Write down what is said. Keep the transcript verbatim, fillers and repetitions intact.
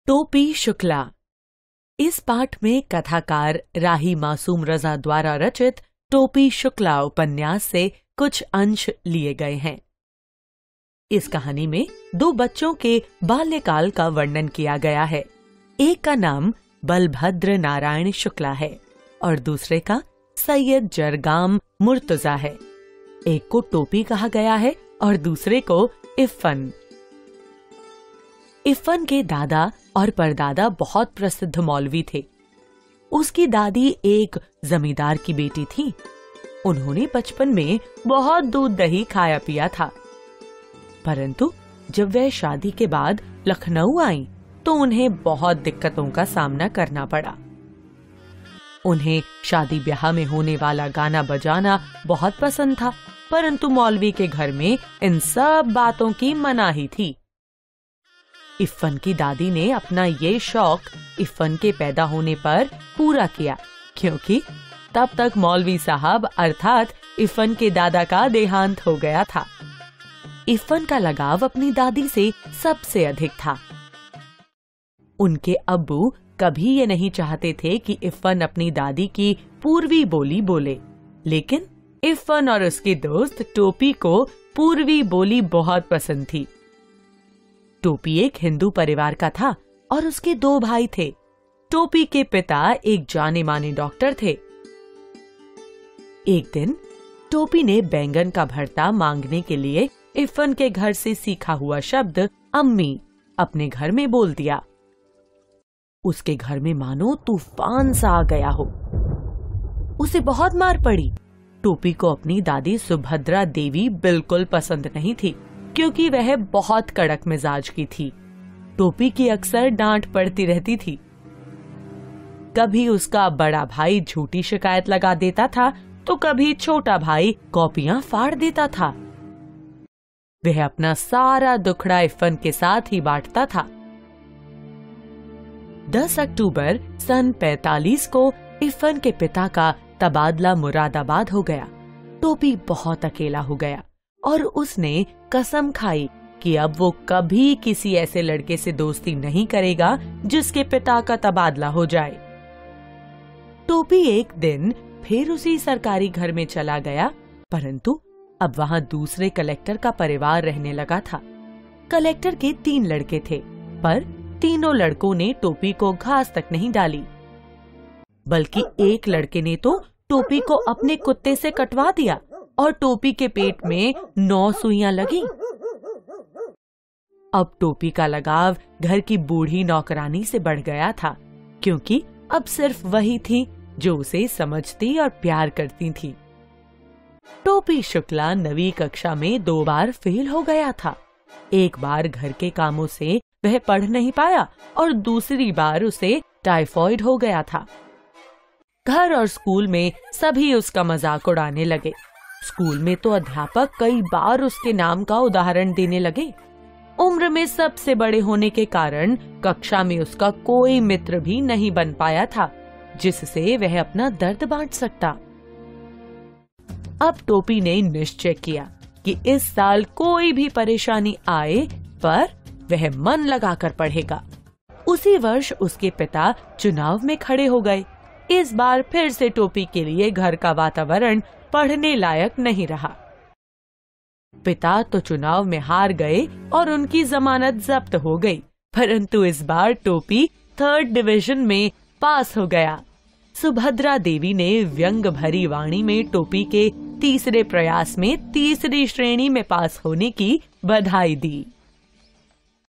टोपी शुक्ला। इस पाठ में कथाकार राही मासूम रजा द्वारा रचित टोपी शुक्ला उपन्यास से कुछ अंश लिए गए हैं। इस कहानी में दो बच्चों के बाल्यकाल का वर्णन किया गया है। एक का नाम बलभद्र नारायण शुक्ला है और दूसरे का सैयद जरगाम मुर्तजा है। एक को टोपी कहा गया है और दूसरे को इफ़न। इफ़न के दादा और परदादा बहुत प्रसिद्ध मौलवी थे। उसकी दादी एक जमींदार की बेटी थी। उन्होंने बचपन में बहुत दूध दही खाया पिया था, परंतु जब वह शादी के बाद लखनऊ आई तो उन्हें बहुत दिक्कतों का सामना करना पड़ा। उन्हें शादी ब्याह में होने वाला गाना बजाना बहुत पसंद था, परंतु मौलवी के घर में इन सब बातों की मनाही थी। इफ़न की दादी ने अपना ये शौक इफ़न के पैदा होने पर पूरा किया, क्योंकि तब तक मौलवी साहब अर्थात इफ़न के दादा का देहांत हो गया था। इफ़न का लगाव अपनी दादी से सबसे अधिक था। उनके अब्बू कभी ये नहीं चाहते थे कि इफ़न अपनी दादी की पूर्वी बोली बोले, लेकिन इफ़न और उसके दोस्त टोपी को पूर्वी बोली बहुत पसंद थी। टोपी एक हिंदू परिवार का था और उसके दो भाई थे। टोपी के पिता एक जाने माने डॉक्टर थे। एक दिन टोपी ने बैंगन का भरता मांगने के लिए इफ़न के घर से सीखा हुआ शब्द अम्मी अपने घर में बोल दिया। उसके घर में मानो तूफान सा आ गया हो। उसे बहुत मार पड़ी। टोपी को अपनी दादी सुभद्रा देवी बिल्कुल पसंद नहीं थी, क्योंकि वह बहुत कड़क मिजाज की थी। टोपी की अक्सर डांट पड़ती रहती थी। कभी उसका बड़ा भाई झूठी शिकायत लगा देता था तो कभी छोटा भाई कॉपियां फाड़ देता था। वह अपना सारा दुखड़ा इफ़न के साथ ही बांटता था। दस अक्टूबर सन पैंतालीस को इफ़न के पिता का तबादला मुरादाबाद हो गया। टोपी बहुत अकेला हो गया और उसने कसम खाई कि अब वो कभी किसी ऐसे लड़के से दोस्ती नहीं करेगा जिसके पिता का तबादला हो जाए। टोपी एक दिन फिर उसी सरकारी घर में चला गया, परंतु अब वहाँ दूसरे कलेक्टर का परिवार रहने लगा था। कलेक्टर के तीन लड़के थे, पर तीनों लड़कों ने टोपी को घास तक नहीं डाली, बल्कि एक लड़के ने तो टोपी को अपने कुत्ते से कटवा दिया और टोपी के पेट में नौ सुइयां लगी। अब टोपी का लगाव घर की बूढ़ी नौकरानी से बढ़ गया था, क्योंकि अब सिर्फ वही थी जो उसे समझती और प्यार करती थी। टोपी शुक्ला नवीं कक्षा में दो बार फेल हो गया था। एक बार घर के कामों से वह पढ़ नहीं पाया और दूसरी बार उसे टाइफाइड हो गया था। घर और स्कूल में सभी उसका मजाक उड़ाने लगे। स्कूल में तो अध्यापक कई बार उसके नाम का उदाहरण देने लगे। उम्र में सबसे बड़े होने के कारण कक्षा में उसका कोई मित्र भी नहीं बन पाया था जिससे वह अपना दर्द बांट सकता। अब टोपी ने निश्चय किया कि इस साल कोई भी परेशानी आए पर वह मन लगाकर पढ़ेगा। उसी वर्ष उसके पिता चुनाव में खड़े हो गए। इस बार फिर से टोपी के लिए घर का वातावरण पढ़ने लायक नहीं रहा। पिता तो चुनाव में हार गए और उनकी जमानत जब्त हो गई, परंतु इस बार टोपी थर्ड डिवीजन में पास हो गया। सुभद्रा देवी ने व्यंग भरी वाणी में टोपी के तीसरे प्रयास में तीसरी श्रेणी में पास होने की बधाई दी।